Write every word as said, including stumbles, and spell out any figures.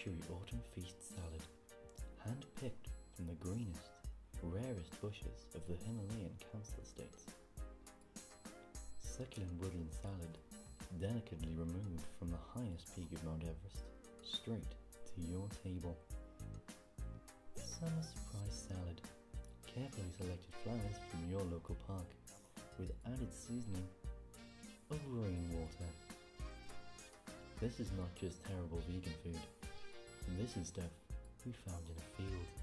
luxury autumn feast salad, hand-picked from the greenest, rarest bushes of the Himalayan council estates. Succulent woodland salad, delicately removed from the highest peak of Mount Everest, straight to your table. Summer surprise salad, carefully selected flowers from your local park, with added seasoning of rainwater. This is not just terrible vegan food. This is stuff we found in a field.